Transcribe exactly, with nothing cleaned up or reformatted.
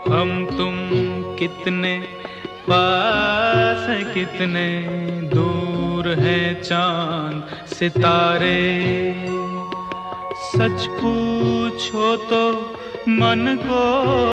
हम तुम कितने पास हैं, कितने दूर हैं चांद सितारे। सच पूछो तो मन को